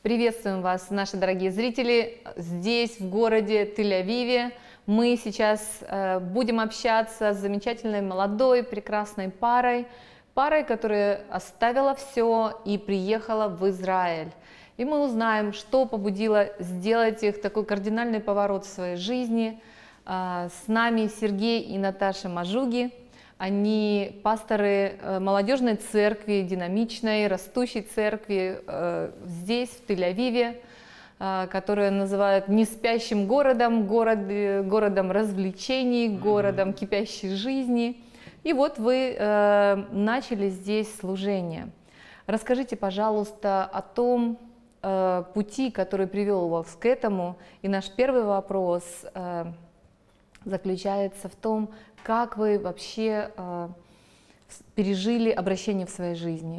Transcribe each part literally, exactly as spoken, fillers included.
Приветствуем вас, наши дорогие зрители, здесь, в городе Тель-Авиве. Мы сейчас э, будем общаться с замечательной, молодой, прекрасной парой, парой, которая оставила все и приехала в Израиль. И мы узнаем, что побудило сделать их такой кардинальный поворот в своей жизни. Э, с нами Сергей и Наташа Мажуги. Они пасторы молодежной церкви, динамичной, растущей церкви э, здесь, в Тель-Авиве, э, которую называют неспящим городом, город, городом развлечений, городом кипящей жизни. И вот вы э, начали здесь служение. Расскажите, пожалуйста, о том э, пути, который привел вас к этому. И наш первый вопрос э, заключается в том, как вы вообще э, пережили обращение в своей жизни?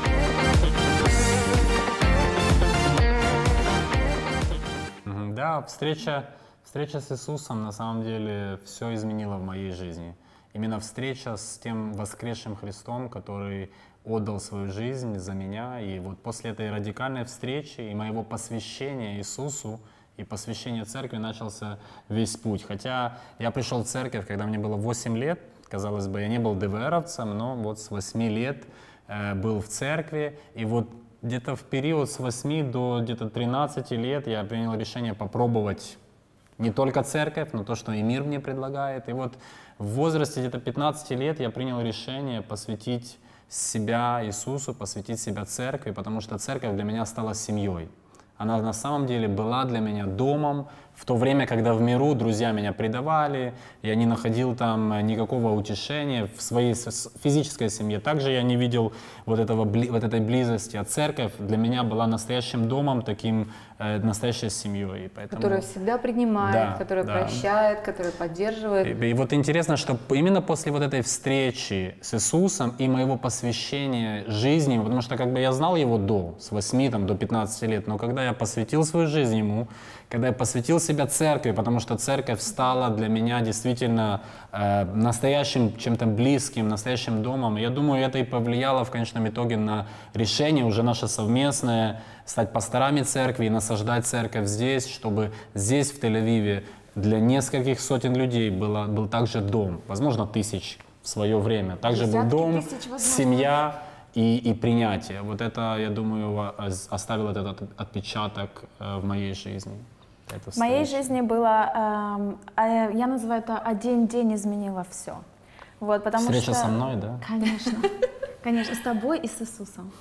Да, встреча, встреча с Иисусом на самом деле все изменила в моей жизни. Именно встреча с тем воскресшим Христом, который отдал свою жизнь за меня. И вот после этой радикальной встречи и моего посвящения Иисусу, и посвящение церкви начался весь путь. Хотя я пришел в церковь, когда мне было восемь лет, казалось бы, я не был ДВРовцем, но вот с восьми лет э, был в церкви. И вот где-то в период с восьми до где-то тринадцати лет я принял решение попробовать не только церковь, но то, что и мир мне предлагает. И вот в возрасте где-то пятнадцати лет я принял решение посвятить себя Иисусу, посвятить себя церкви, потому что церковь для меня стала семьей. Она на самом деле была для меня домом в то время, когда в миру друзья меня предавали, я не находил там никакого утешения в своей физической семье. Также я не видел вот, этого, вот этой близости. А церковь для меня была настоящим домом, таким э, настоящей семьей. Поэтому... Которая всегда принимает, да, которая да. прощает, которая поддерживает. И, и вот интересно, что именно после вот этой встречи с Иисусом и моего посвящения жизни, потому что как бы я знал Его до, с восьми там, до пятнадцати лет, но когда я посвятил свою жизнь Ему, когда я посвятил себя церкви, потому что церковь стала для меня действительно э, настоящим чем-то близким, настоящим домом. Я думаю, это и повлияло в конечном итоге на решение уже наше совместное стать пасторами церкви и насаждать церковь здесь, чтобы здесь, в Тель-Авиве, для нескольких сотен людей было, был также дом, возможно, тысяч в свое время. Также был дом, семья и, и принятие. Вот это, я думаю, оставило этот отпечаток в моей жизни. В моей жизни было, э, я называю это «один день изменила все». Вот, потому Встреча что... со мной, да? Конечно, конечно, с тобой и с Иисусом.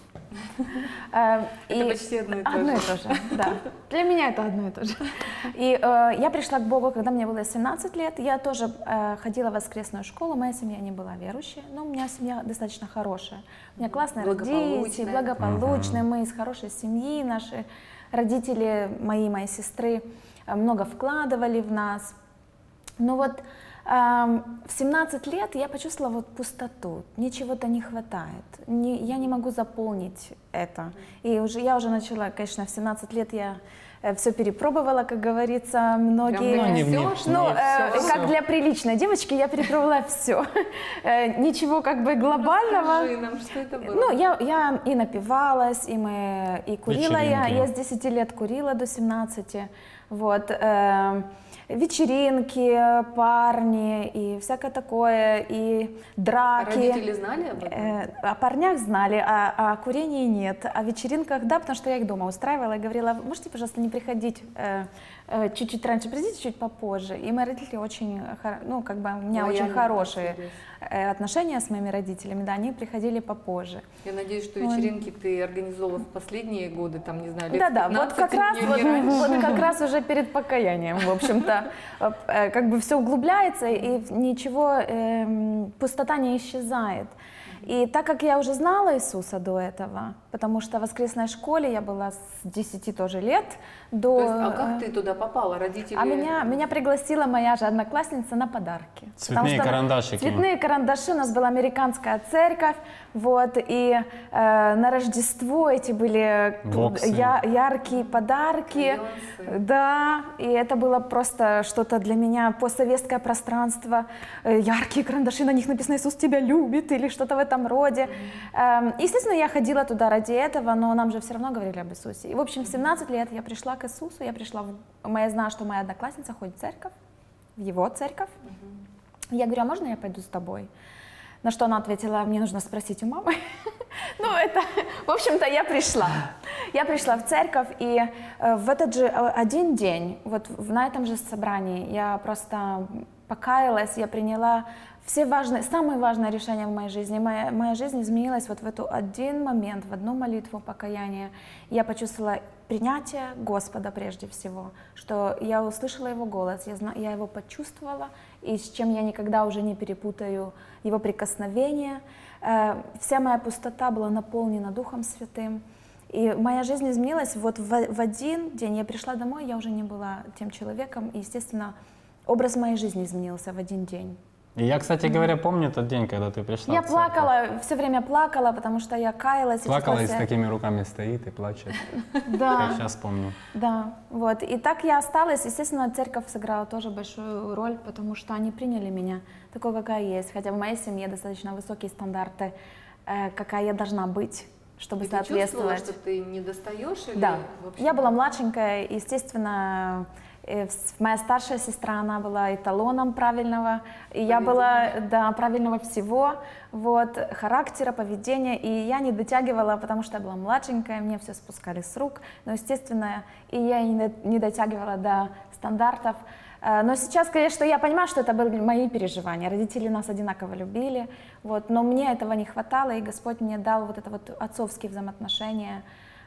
Это почти одно и то же. Одно и то же, да. Для меня это одно и то же. И э, я пришла к Богу, когда мне было семнадцать лет. Я тоже э, ходила в воскресную школу. Моя семья не была верующая, но у меня семья достаточно хорошая. У меня классные родители, благополучные, мы из хорошей семьи, наши родители, мои, мои сестры много вкладывали в нас. Но вот э, в семнадцать лет я почувствовала вот пустоту, мне чего-то не хватает, не, я не могу заполнить это. И уже, я уже начала, конечно, в семнадцать лет я э, все перепробовала, как говорится, многие. Ну, не, все, не, ну, не э, все, как все. для приличной девочки я перепробовала все. Ничего как бы глобального. Расскажи нам, что это было? Ну, я, я и напивалась, и, мы, и курила я. Я с десяти лет курила до семнадцати. Вот. Э, вечеринки, парни и всякое такое, и драки. А родители знали об этом? Э, о парнях знали, а о курении нет. О вечеринках, да, потому что я их дома устраивала и говорила: можете, пожалуйста, не приходить э, э, чуть-чуть раньше, придите чуть попозже. И мои родители очень, ну, как бы у меня Лояльно очень хорошие относились. отношения с моими родителями, да, они приходили попозже. Я надеюсь, что вечеринки ты организовывала в последние годы, там, не знаю, лет Да-да, вот как раз, вот, вот как раз уже перед покаянием, в общем-то, как бы все углубляется, и ничего, э, пустота не исчезает. И так как я уже знала Иисуса до этого, потому что в воскресной школе я была с десяти тоже лет, до... То есть, а как ты туда попала? Родители... А меня, меня пригласила моя же одноклассница на подарки. Цветные что карандашики. Цветные карандаши, у нас была американская церковь, вот, и э, на Рождество эти были я, яркие подарки. Клеенцы. Да, и это было просто что-то для меня, постсоветское пространство, э, яркие карандаши, на них написано «Иисус тебя любит» или что-то в этом этом роде. Эм, естественно, я ходила туда ради этого, но нам же все равно говорили об Иисусе. И, в общем, в семнадцать лет я пришла к Иисусу, я пришла, в... я знала, что моя одноклассница ходит в церковь, в его церковь. Я говорю, а можно я пойду с тобой? На что она ответила, мне нужно спросить у мамы. Ну, это, в общем-то, я пришла. Я пришла в церковь, и э, в этот же э, один день, вот в, на этом же собрании, я просто покаялась, я приняла все важные, самые важные решения в моей жизни. Моя, моя жизнь изменилась вот в этот один момент, в одну молитву покаяния. Я почувствовала принятие Господа прежде всего, что я услышала Его голос, я, зна, я Его почувствовала, и с чем я никогда уже не перепутаю Его прикосновение. Э, вся моя пустота была наполнена Духом Святым. И моя жизнь изменилась вот в, в один день. Я пришла домой, я уже не была тем человеком, и, естественно, образ моей жизни изменился в один день. И я, кстати говоря, помню тот день, когда ты пришла. Я плакала, все время плакала, потому что я каялась. Плакала и с такими руками стоит и плачет. Да. Как сейчас помню. Да, вот. И так я осталась. Естественно, церковь сыграла тоже большую роль, потому что они приняли меня такой, какая есть. Хотя в моей семье достаточно высокие стандарты, э, какая я должна быть, чтобы и соответствовать. Ты чувствовала, что ты не достаешь? Или да, вообще? Я была младшенькая, естественно. Моя старшая сестра, она была эталоном правильного, и я была, да, правильного всего, вот, характера, поведения, и я не дотягивала, потому что я была младшенькая, мне все спускали с рук, но, естественно, и я не дотягивала до стандартов. Но сейчас, конечно, я понимаю, что это были мои переживания, родители нас одинаково любили, вот, но мне этого не хватало, и Господь мне дал вот это вот отцовские взаимоотношения,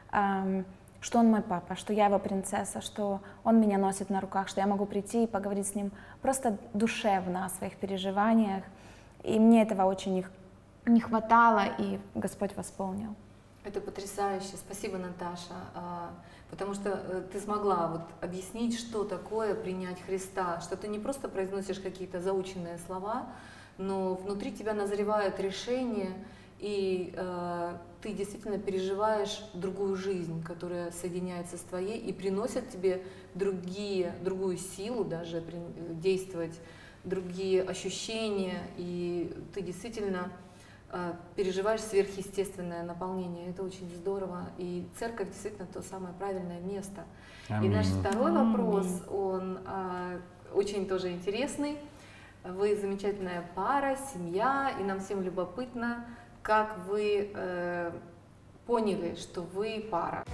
что он мой папа, что я его принцесса, что он меня носит на руках, что я могу прийти и поговорить с ним просто душевно о своих переживаниях. И мне этого очень не, не хватало, и Господь восполнил. Это потрясающе. Спасибо, Наташа, потому что ты смогла вот объяснить, что такое принять Христа, что ты не просто произносишь какие-то заученные слова, но внутри тебя назревают решения, и э, ты действительно переживаешь другую жизнь, которая соединяется с твоей и приносит тебе другие, другую силу даже при, действовать, другие ощущения, и ты действительно э, переживаешь сверхъестественное наполнение. Это очень здорово, и церковь действительно то самое правильное место. Аминь. И наш второй вопрос, он э, очень тоже интересный. Вы замечательная пара, семья, и нам всем любопытно, как вы э, поняли, что вы пара?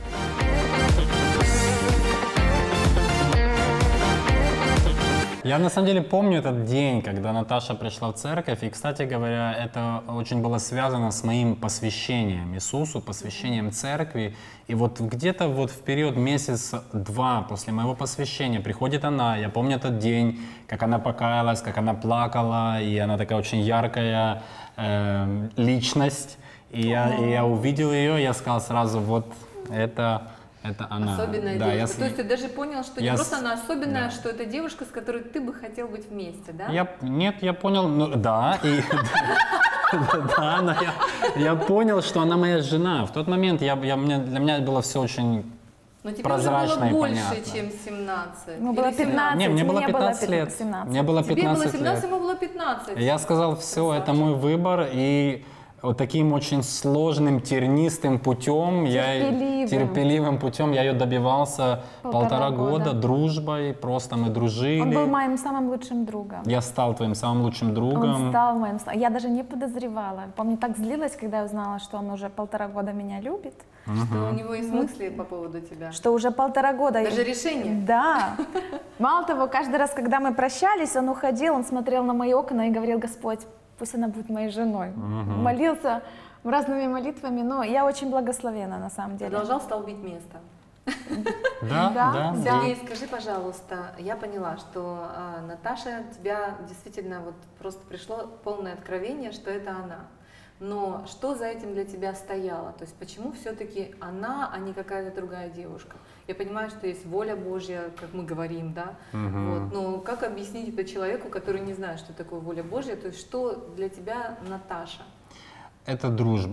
Я на самом деле помню этот день, когда Наташа пришла в церковь, и, кстати говоря, это очень было связано с моим посвящением Иисусу, посвящением церкви. И вот где-то вот в период месяц-два после моего посвящения приходит она, я помню этот день, как она покаялась, как она плакала, и она такая очень яркая э, личность. И я, и я увидел ее, я сказал сразу, вот это... Это она. Особенная да, девушка. Я... То есть ты даже понял, что я... не просто она особенная, да. что это девушка, с которой ты бы хотел быть вместе, да? Я... Нет, я понял, ну да, и... Да, но я, я понял, что она моя жена. В тот момент я, я, мне, для меня было все очень но тебе прозрачно уже было и больше, понятно. чем семнадцать. Ну, было пятнадцать. Не, мне было пятнадцать лет. семнадцать. Мне было тебе было семнадцать, лет. ему было пятнадцать. Я сказал, все, это мой выбор, и вот таким очень сложным, тернистым путем, терпеливым, я, терпеливым путем я ее добивался полтора, полтора года, года дружбой, просто мы дружили. Он был моим самым лучшим другом. Я стал твоим самым лучшим другом. Он стал моим, я даже не подозревала. Помню, так злилась, когда я узнала, что он уже полтора года меня любит. Что у него есть мысли по поводу тебя. Что уже полтора года. Даже решение. Да. Мало того, каждый раз, когда мы прощались, он уходил, он смотрел на мои окна и говорил: Господь, пусть она будет моей женой. Угу. Молился разными молитвами, но я очень благословена на самом деле. Продолжал столбить место. Да, да. Сергей, скажи, пожалуйста, я поняла, что а, Наташа, тебя действительно вот просто пришло полное откровение, что это она. Но что за этим для тебя стояло? То есть почему все-таки она, а не какая-то другая девушка? Я понимаю, что есть воля Божья, как мы говорим, да? Угу. Вот, но как объяснить это человеку, который не знает, что такое воля Божья? То есть что для тебя Наташа? Это дружба,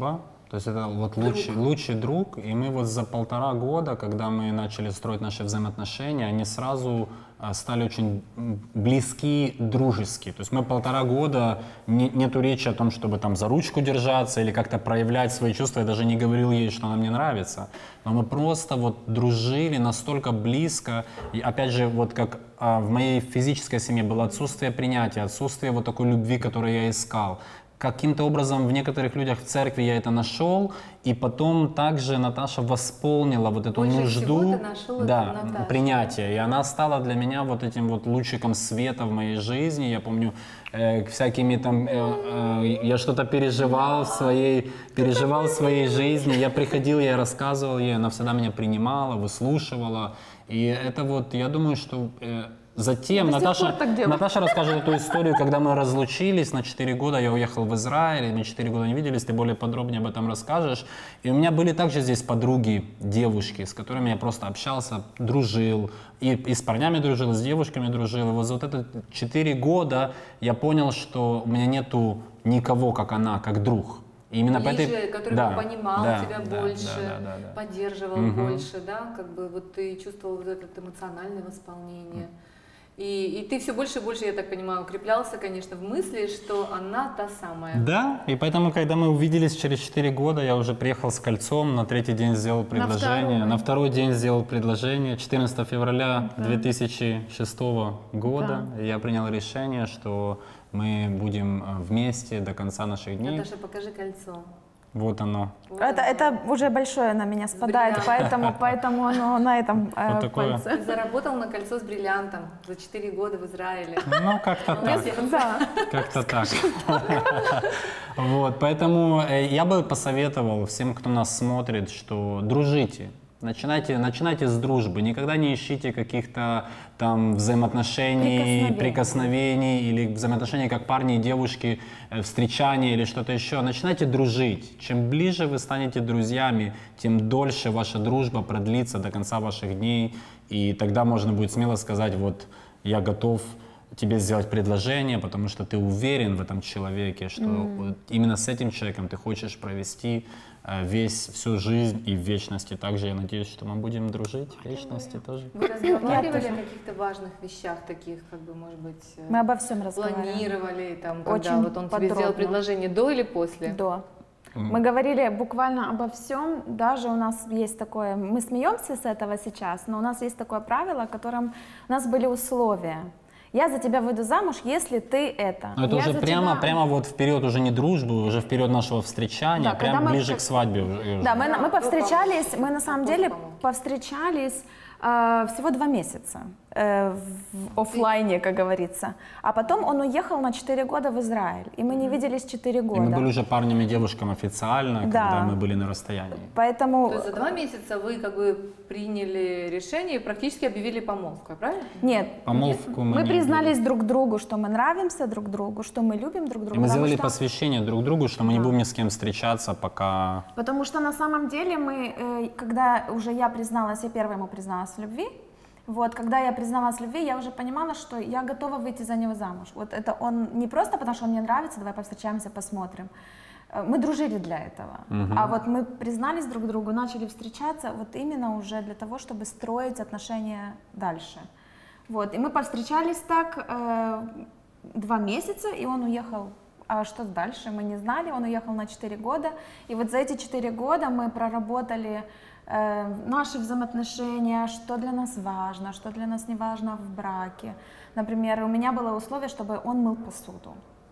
То есть это вот лучший, лучший друг, и мы вот за полтора года, когда мы начали строить наши взаимоотношения, они сразу а, стали очень близки, дружеские. То есть мы полтора года, не, нету речи о том, чтобы там за ручку держаться или как-то проявлять свои чувства. Я даже не говорил ей, что она мне нравится. Но мы просто вот дружили настолько близко. И опять же, вот как а, в моей физической семье было отсутствие принятия, отсутствие вот такой любви, которую я искал. Каким-то образом в некоторых людях в церкви я это нашел, и потом также Наташа восполнила вот эту Больше нужду, всего ты нашел да, это в Наташе. принятия, и она стала для меня вот этим вот лучиком света в моей жизни. Я помню, э, всякими там, э, э, я что-то переживал в своей, переживал в своей жизни, я приходил, я рассказывал ей, она всегда меня принимала, выслушивала, и это вот, я думаю, что э, затем Наташа, Наташа расскажет эту историю, когда мы разлучились на четыре года, я уехал в Израиль, мы четыре года не виделись, ты более подробнее об этом расскажешь. И у меня были также здесь подруги, девушки, с которыми я просто общался, дружил, и, и с парнями дружил, и с девушками дружил. И вот за вот это четыре года я понял, что у меня нету никого, как она, как друг. И именно Ближе, по этой... который да, бы понимал да, тебя да, больше, да, да, да, да. поддерживал Мгм. больше, да, как бы вот ты чувствовал вот это эмоциональное восполнение. И, и ты все больше и больше, я так понимаю, укреплялся, конечно, в мысли, что она та самая. Да, и поэтому, когда мы увиделись через четыре года, я уже приехал с кольцом, на третий день сделал предложение, на, на второй день сделал предложение, четырнадцатого февраля Да. две тысячи шестого года Да. я принял решение, что мы будем э, вместе до конца наших дней. Наташа, покажи кольцо. Вот оно. Вот Это, оно. это уже большое на меня спадает, бриллиантом. поэтому, поэтому оно на этом э, Вот такое. пальце. Ты заработал на кольцо с бриллиантом за четыре года в Израиле. Ну, как-то так. Да. Как-то так. Вот, поэтому э, я бы посоветовал всем, кто нас смотрит, что дружите. Начинайте, начинайте с дружбы, никогда не ищите каких-то там взаимоотношений, Прикосновений. прикосновений или взаимоотношений как парни и девушки, э, встречания или что-то еще. Начинайте дружить. Чем ближе вы станете друзьями, тем дольше ваша дружба продлится до конца ваших дней. И тогда можно будет смело сказать, вот я готов тебе сделать предложение, потому что ты уверен в этом человеке, что Mm. вот именно с этим человеком ты хочешь провести э, весь, всю жизнь и в вечности. Также я надеюсь, что мы будем дружить в вечности тоже. Вы разговаривали тоже. о каких-то важных вещах таких, как бы, может быть, э, Мы обо всем разговариваем. планировали, там, когда Очень вот он тебе сделал подробно. предложение, до или после? До. Мы говорили буквально обо всем, даже у нас есть такое, мы смеемся с этого сейчас, но у нас есть такое правило, которым у нас были условия. Я за тебя выйду замуж, если ты это. Но это Я уже за прямо, тебя- прямо вот в период уже не дружбы, уже в период нашего встречания, Да, когда прямо мы ближе как- к свадьбе уже. Да, мы, Да, мы до повстречались, помолвки. мы на самом До деле помолвки. повстречались э, всего два месяца э, в оффлайне, как говорится. А потом он уехал на четыре года в Израиль, и мы не виделись четыре И года. мы были уже парнями и девушками официально, Да. когда мы были на расстоянии. Поэтому То есть за два месяца вы как бы приняли решение и практически объявили помолвку, правильно? нет, Помолвку мы мы не признались друг другу, что мы нравимся друг другу, что мы любим друг друга. И мы потому сделали что- посвящение друг другу, что мы не Да. будем ни с кем встречаться, пока... Потому что на самом деле мы, э, когда уже я призналась, я первая ему призналась в любви, вот, когда я призналась в любви, я уже понимала, что я готова выйти за него замуж. Вот это он не просто потому, что он мне нравится, давай повстречаемся, посмотрим. Э, Мы дружили для этого. Мгм. А вот мы признались друг другу, начали встречаться вот именно уже для того, чтобы строить отношения дальше. Вот, и мы повстречались так э, два месяца, и он уехал. А что дальше, мы не знали, он уехал на четыре года. И вот за эти четыре года мы проработали э, наши взаимоотношения, что для нас важно, что для нас не важно в браке. Например, у меня было условие, чтобы он мыл посуду.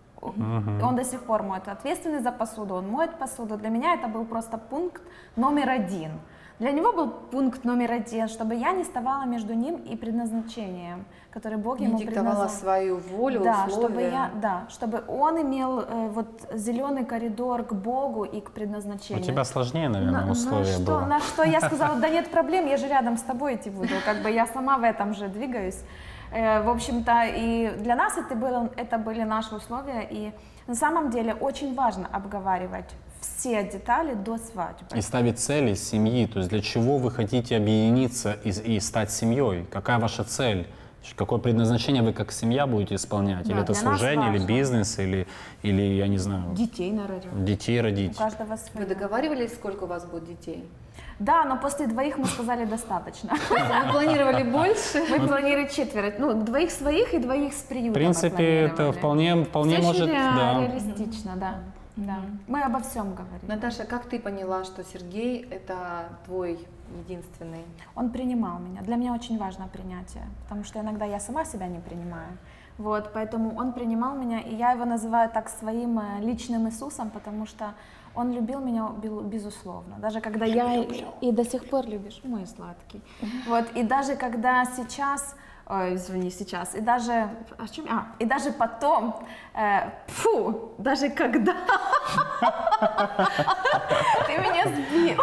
Мгм. Он до сих пор моет, ответственный за посуду, он моет посуду. Для меня это был просто пункт номер один. Для него был пункт номер один, чтобы я не вставала между ним и предназначением, которое Бог Не ему диктовала предназначил. свою волю, Да, условия. чтобы я, да, чтобы он имел э, вот зеленый коридор к Богу и к У предназначению. тебя сложнее, наверное, на, на условия что, было. на что я сказала, да нет проблем, я же рядом с тобой идти буду, как бы я сама в этом же двигаюсь. Э, в общем-то, и для нас это, было, это были наши условия, и на самом деле очень важно обговаривать все детали до свадьбы. И ставить цели семьи, то есть для чего вы хотите объединиться и, и стать семьей, какая ваша цель? Какое предназначение вы как семья будете исполнять? Да, или это для нас служение, или важно. бизнес, или, или, я не знаю, Детей народим. детей У родить? каждого Вы свое. договаривались, сколько у вас будет детей? Да, но после двоих мы сказали достаточно. Вы планировали больше? Мы планировали четверо. Ну, двоих своих и двоих с приюта. В принципе, это вполне, вполне Все может, очень ре- да. реалистично, да. Да. Мы обо всем говорим. Наташа, как ты поняла, что Сергей это твой единственный? Он принимал меня. Для меня очень важно принятие, потому что иногда я сама себя не принимаю. Вот, поэтому он принимал меня, и я его называю так своим э, личным Иисусом, потому что он любил меня бел- безусловно. Даже когда я и, и до сих пор любишь, мой сладкий. Вот, и даже когда сейчас, ой, извини, сейчас, и даже, о чем, а, и даже потом, э, фу, даже когда ты меня сбил.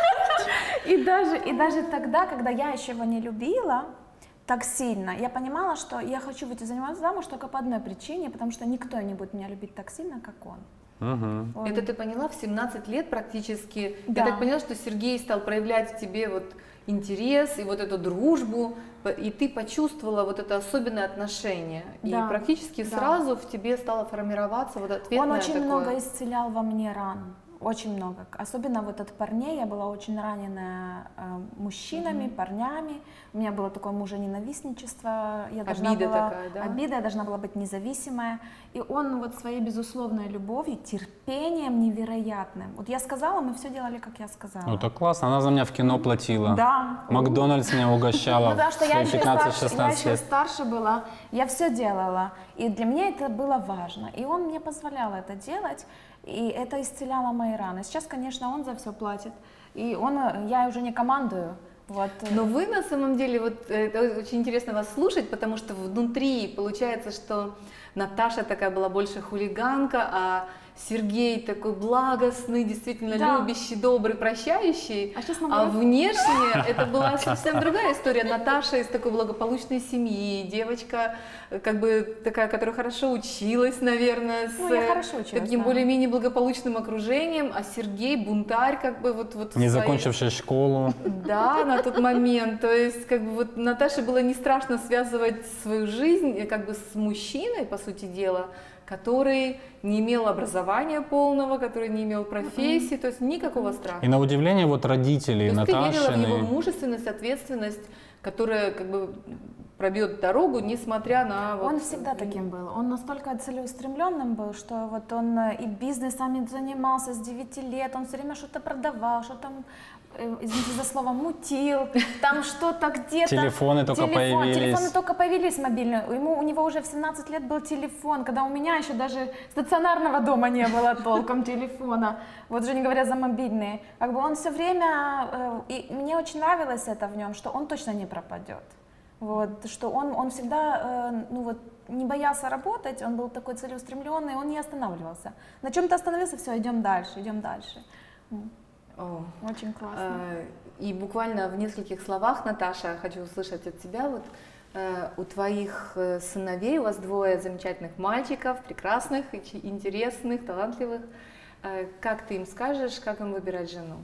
И даже, и даже тогда, когда я еще его не любила так сильно, я понимала, что я хочу выйти за него замуж только по одной причине, потому что никто не будет меня любить так сильно, как он. Мгм. Он- Это ты поняла в семнадцать лет практически? Да. Я так поняла, что Сергей стал проявлять в тебе вот интерес и вот эту дружбу, и ты почувствовала вот это особенное отношение. Да, И практически да. сразу в тебе стало формироваться вот ответное Он очень такое. много исцелял во мне ран. Очень много. Особенно вот от парней. Я была очень ранена э, мужчинами, парнями. У меня было такое мужененавистничество. Я должна Обида была, такая, да? Обида, я должна была быть независимая. И он вот своей безусловной любовью, терпением невероятным. Вот я сказала, мы все делали, как я сказала. Ну, так классно. Она за меня в кино платила. Да. Макдональдс меня угощала. Ну, потому что в я свои еще, старше, я пятнадцать-шестнадцать еще лет. старше была, я все делала, и для меня это было важно, и он мне позволял это делать, и это исцеляло мои раны. Сейчас, конечно, он за все платит, и он, я уже не командую, вот. Но вы на самом деле, вот это очень интересно вас слушать, потому что внутри получается, что Наташа такая была больше хулиганка, а Сергей такой благостный, действительно Да. любящий, добрый, прощающий. А сейчас А наоборот. внешне это была совсем другая история. Наташа из такой благополучной семьи, девочка, как бы такая, которая хорошо училась, наверное, с Ну, я хорошо училась, таким да. более-менее благополучным окружением, а Сергей бунтарь, как бы вот вот в Не своей- закончивший школу. Да, на тот момент. То есть, как бы вот Наташе было не страшно связывать свою жизнь э, как бы с мужчиной, по сути дела, который не имел образования полного, который не имел профессии, то есть никакого страха. И на удивление вот родители То есть ты верила в его Наташины. мужественность, ответственность, которая как бы пробьет дорогу, несмотря на... вот- Он всегда таким был. Он настолько целеустремленным был, что вот он э, и бизнесами занимался с девяти лет, он все время что-то продавал, что там, э, извините за слово, мутил, там что-то где-то. Телефоны только Телефон- появились. Телефоны только появились мобильные. Ему, у него уже в семнадцать лет был телефон, когда у меня еще даже стационарного дома не было толком телефона. Вот уже не говоря за мобильные. Как бы он все время, э, и мне очень нравилось это в нем, что он точно не пропадет. Вот, что он, он всегда, э, ну вот, не боялся работать, он был такой целеустремленный, он не останавливался. На чем-то остановился, все, идем дальше, идем дальше. М, О. Очень классно. Э, И буквально в нескольких словах, Наташа, хочу услышать от тебя, вот э, у твоих э, сыновей, у вас двое замечательных мальчиков, прекрасных, и чи- интересных, талантливых. Э, Как ты им скажешь, как им выбирать жену?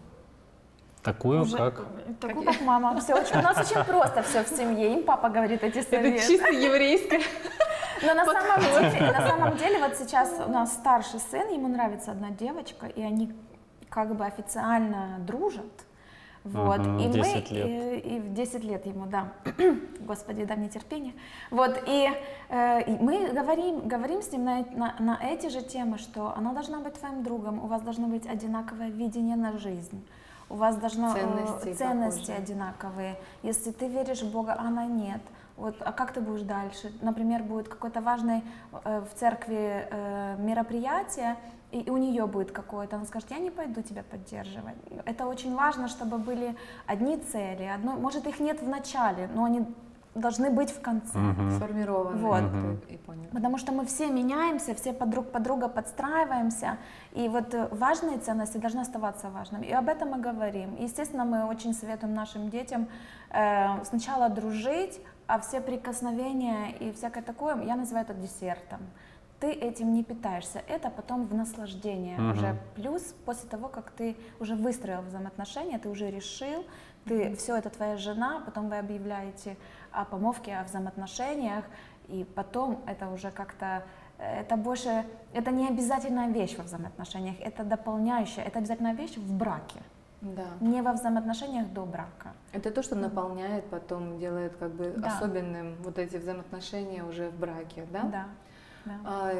Такую, Уже- как... Такую, как мама. Все очень, у нас очень просто все в семье. Им папа говорит эти Это советы. чисто еврейское. Но на самом, деле, на самом деле, вот сейчас у нас старший сын, ему нравится одна девочка, и они как бы официально дружат. Вот. Мгм, и десять мы, лет. И, и в десять лет ему, да. Господи, дай мне терпение. Вот, и, э, и мы говорим, говорим с ним на, на, на эти же темы, что она должна быть твоим другом, у вас должно быть одинаковое видение на жизнь. У вас должно э, Ценности ценности похожие. одинаковые. Если ты веришь в Бога, а она нет. Вот, а как ты будешь дальше? Например, будет какое-то важное э, в церкви э, мероприятие, и, и у нее будет какое-то, она скажет, я не пойду тебя поддерживать. Это очень важно, чтобы были одни цели, одно, может их нет в начале, но они должны быть в конце. Мгм. Сформировано. Вот. И понял. Потому что мы все меняемся, все под друг под друга подстраиваемся, и вот э, важные ценности должны оставаться важными. И об этом мы говорим. И, естественно, мы очень советуем нашим детям э, сначала дружить, а все прикосновения и всякое такое, я называю это десертом. Ты этим не питаешься, это потом в наслаждение Мгм. уже. Плюс после того, как ты уже выстроил взаимоотношения, ты уже решил, Ты, все это твоя жена, потом вы объявляете о помолвке, о взаимоотношениях, и потом это уже как-то, это больше, это не обязательная вещь во взаимоотношениях, это дополняющая, это обязательная вещь в браке. Да. Не во взаимоотношениях до брака. Это то, что наполняет потом, делает как бы Да. особенным вот эти взаимоотношения уже в браке, да? Да. Да. А,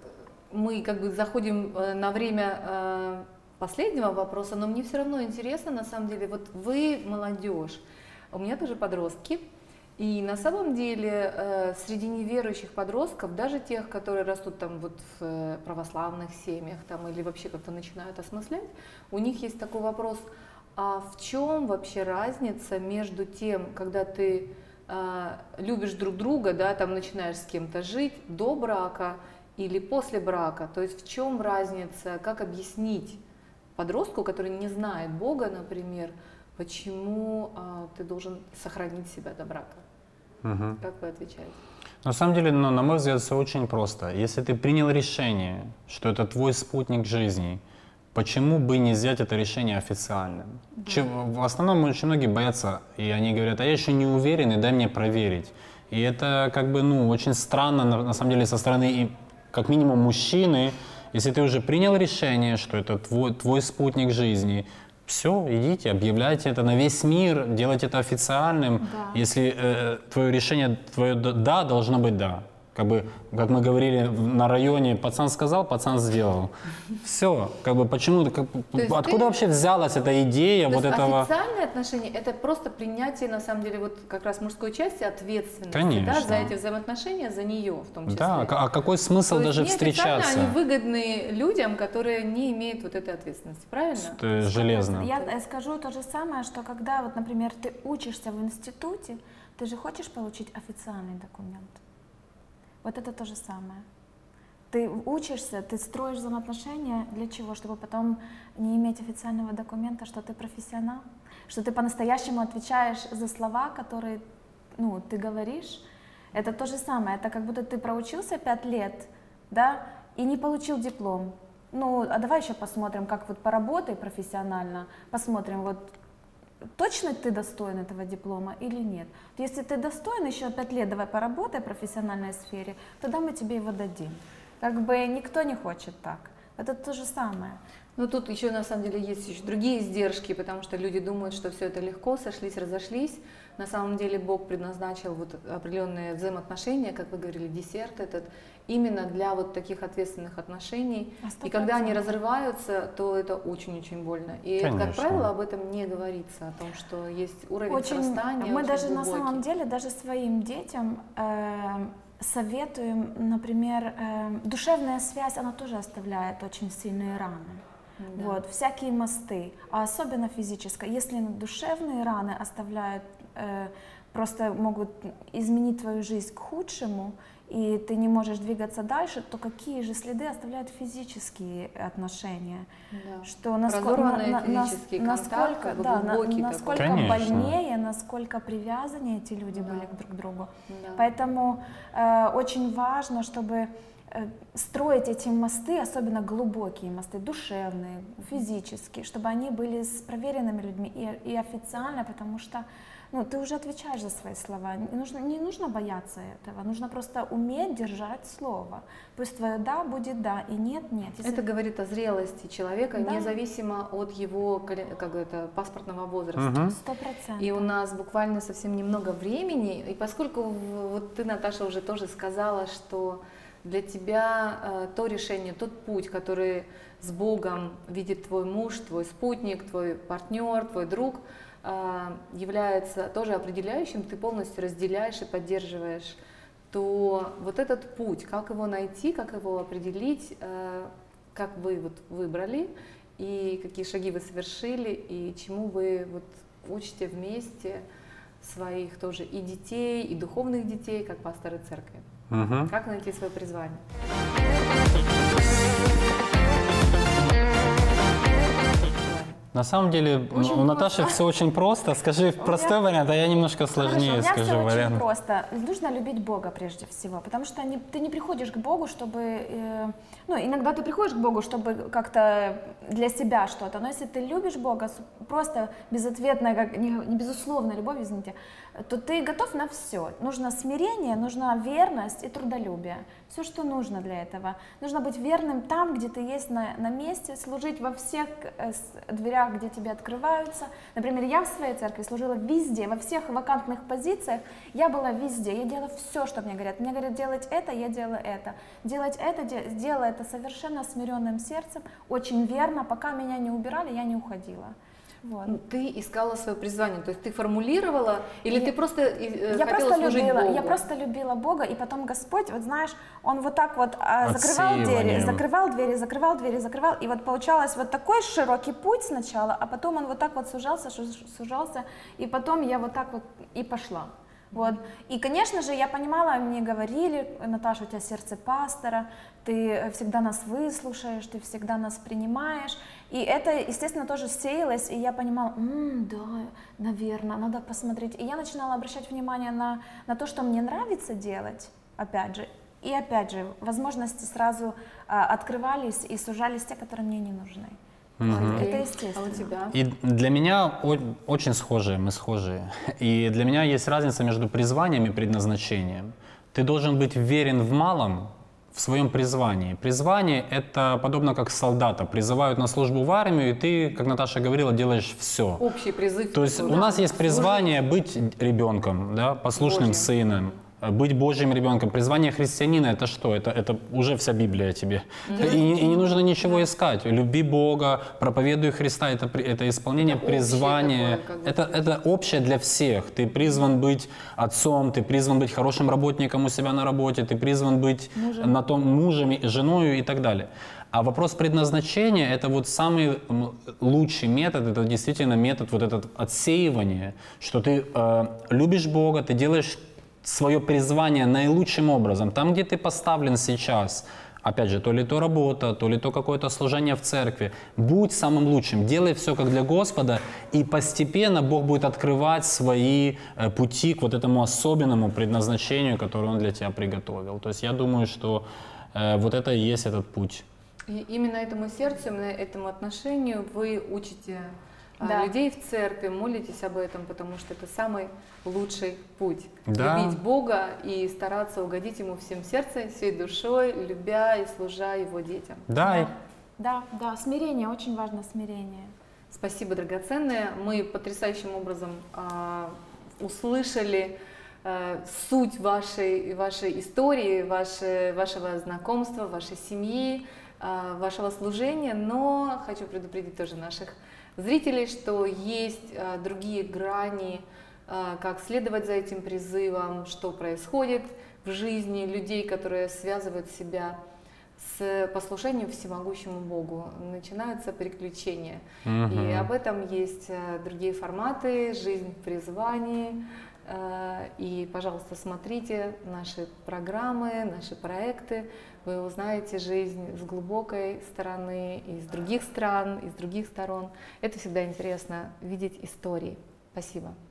мы как бы заходим э, на время э, последнего вопроса, но мне все равно интересно, на самом деле, вот вы молодежь, у меня тоже подростки, и на самом деле э, среди неверующих подростков, даже тех, которые растут там вот в э, православных семьях там, или вообще как-то начинают осмыслять, у них есть такой вопрос, а в чем вообще разница между тем, когда ты э, любишь друг друга, да, там начинаешь с кем-то жить до брака или после брака, то есть в чем разница, как объяснить подростку, который не знает Бога, например, почему э, ты должен сохранить себя до брака? Мгм. Как вы отвечаете? На самом деле, ну, на мой взгляд, все очень просто. Если ты принял решение, что это твой спутник жизни, почему бы не сделать это решение официальным? Чем- в основном очень многие боятся, и они говорят, а я еще не уверен, и дай мне проверить. И это как бы, ну, очень странно, на, на самом деле, со стороны, и, как минимум, мужчины. Если ты уже принял решение, что это твой, твой спутник жизни, все, идите, объявляйте это на весь мир, делайте это официальным. Да. Если э, твое решение, твое д- да, должно быть да. Как бы, как мы говорили в- на районе, пацан сказал, пацан сделал. Все, как бы почему, как, есть откуда ты- вообще взялась эта идея То вот есть этого? официальные отношения – это просто принятие, на самом деле, вот как раз мужской части ответственности, да, Конечно. за эти взаимоотношения, за нее в том числе. Да, а какой смысл То есть даже неофициально встречаться? они выгодны людям, которые не имеют вот этой ответственности, правильно? Это железно. Я э, скажу то же самое, что когда, вот, например, ты учишься в институте, ты же хочешь получить официальный документ. Вот это то же самое. Ты учишься, ты строишь взаимоотношения для чего? Чтобы потом не иметь официального документа, что ты профессионал, что ты по-настоящему отвечаешь за слова, которые, ну, ты говоришь. Это то же самое. Это как будто ты проучился пять лет, да, и не получил диплом. Ну, а давай еще посмотрим, как вот поработай профессионально, посмотрим, вот точно ты достоин этого диплома или нет. Если ты достоин, еще пять лет давай поработай в профессиональной сфере, тогда мы тебе его дадим. Как бы никто не хочет так. Это то же самое. Ну тут еще на самом деле есть еще другие издержки, потому что люди думают, что все это легко, сошлись, разошлись. На самом деле Бог предназначил вот определенные взаимоотношения, как вы говорили, десерт этот, именно для вот таких ответственных отношений. А И когда они сто процентов. разрываются, то это очень-очень больно. И, это, как Конечно. правило, об этом не говорится, о том, что есть уровень Очень, срастания мы очень даже на глубокий. самом деле, даже своим детям э, советуем, например, э, душевная связь, она тоже оставляет очень сильные раны. Да. Вот, всякие мосты, а особенно физическое. Если душевные раны оставляют, э, просто могут изменить твою жизнь к худшему, и ты не можешь двигаться дальше, то какие же следы оставляют физические отношения? Да. Что наско- Разорванные на- на- физический контакт, насколько, как бы да, на- глубокий такой. насколько Конечно. больнее, насколько привязаннее эти люди Да. были друг к другу. Да. Поэтому э, очень важно, чтобы э, строить эти мосты, особенно глубокие мосты, душевные, физические, чтобы они были с проверенными людьми и, и официально, потому что ну, ты уже отвечаешь за свои слова. Не нужно, не нужно бояться этого, нужно просто уметь держать слово. Пусть твое «да» будет «да» и «нет» — «нет». Если- Это говорит о зрелости человека, Да. независимо от его коле- как это, паспортного возраста. Мгм. Сто процентов. И у нас буквально совсем немного времени, и поскольку в- вот ты, Наташа, уже тоже сказала, что для тебя э, то решение, тот путь, который с Богом видит твой муж, твой спутник, твой партнер, твой друг, э, является тоже определяющим, ты полностью разделяешь и поддерживаешь, то вот этот путь, как его найти, как его определить, э, как вы вот выбрали, и какие шаги вы совершили, и чему вы вот учите вместе своих тоже и детей, и духовных детей, как пасторы церкви. Мгм. Как найти свое призвание? На самом деле Очень у Наташи просто. все очень просто. Скажи простой вариант, а я немножко сложнее Хорошо, у меня скажу все вариант. очень просто. Нужно любить Бога прежде всего, потому что не, ты не приходишь к Богу, чтобы... Э, ну, иногда ты приходишь к Богу, чтобы как-то для себя что-то, но если ты любишь Бога, просто безответная, как, не, не безусловная любовь, извините, то ты готов на все. Нужно смирение, нужна верность и трудолюбие. Все, что нужно для этого. Нужно быть верным там, где ты есть на, на месте, служить во всех э, дверях, где тебе открываются. Например, я в своей церкви служила везде, во всех вакантных позициях. Я была везде, я делала все, что мне говорят. Мне говорят, делать это, я делала это. Делать это, де, делала это совершенно смиренным сердцем, очень верно. Пока меня не убирали, я не уходила. Вот. Ты искала свое призвание, то есть ты формулировала, или я, ты просто э, я хотела просто служить любила, Богу? Я просто любила Бога, и потом Господь, вот знаешь, Он вот так вот а, закрывал двери, закрывал двери, закрывал двери, закрывал, и вот получалось вот такой широкий путь сначала, а потом он вот так вот сужался, сужался, и потом я вот так вот и пошла. Вот. И, конечно же, я понимала, мне говорили, Наташа, у тебя сердце пастора, ты всегда нас выслушаешь, ты всегда нас принимаешь. И это, естественно, тоже сеялось, и я понимала, М, да, наверное, надо посмотреть. И я начинала обращать внимание на, на то, что мне нравится делать, опять же. И опять же, возможности сразу а, открывались и сужались те, которые мне не нужны. Мгм. Это естественно. А у тебя? И для меня о- очень схожие, мы схожие. И для меня есть разница между призванием и предназначением. Ты должен быть верен в малом, в своем призвании. Призвание — это подобно как солдата. Призывают на службу в армию, и ты, как Наташа говорила, делаешь все. Общий призыв. То есть такой, у да, нас есть призвание быть ребенком, да, послушным Божьим. сыном, быть Божьим ребенком. Призвание христианина — это что? Это, это уже вся Библия тебе. И, и не нужно ничего искать. Люби Бога, проповедуй Христа. Это, при- это исполнение Это призвания. общее такое, как бы. это, это общее для всех. Ты призван быть отцом, ты призван быть хорошим работником у себя на работе, ты призван быть на том мужем, и женой и так далее. А вопрос предназначения — это вот самый м, лучший метод, это действительно метод вот этот отсеивания, что ты э, любишь Бога, ты делаешь свое призвание наилучшим образом, там, где ты поставлен сейчас, опять же, то ли то работа, то ли то какое-то служение в церкви, будь самым лучшим, делай все как для Господа, и постепенно Бог будет открывать свои э, пути к вот этому особенному предназначению, которое Он для тебя приготовил. То есть я думаю, что э, вот это и есть этот путь. И именно этому сердцу, именно этому отношению вы учите а, Да. людей в церкви, молитесь об этом, потому что это самый лучший путь. Да. Любить Бога и стараться угодить Ему всем сердцем, всей душой, любя и служа Его детям. Да, и Да, да, смирение, очень важно смирение. Спасибо, драгоценные. Мы потрясающим образом а, услышали а, суть вашей, вашей истории, ваше, вашего знакомства, вашей семьи, а, вашего служения, но хочу предупредить тоже наших зрителей, что есть а, другие грани, а, как следовать за этим призывом, что происходит в жизни людей, которые связывают себя с послушанием всемогущему Богу. Начинаются приключения. Мгм. И об этом есть а, другие форматы, жизнь в призвании. А, И, пожалуйста, смотрите наши программы, наши проекты. Вы узнаете жизнь с глубокой стороны, из других стран, из других сторон. Это всегда интересно видеть истории. Спасибо.